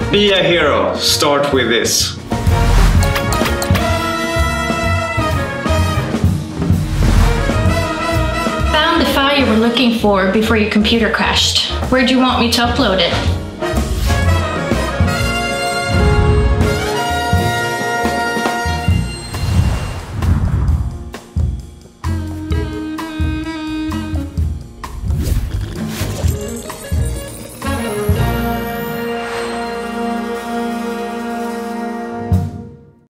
Be a hero. Start with this. Found the file you were looking for before your computer crashed. Where do you want me to upload it?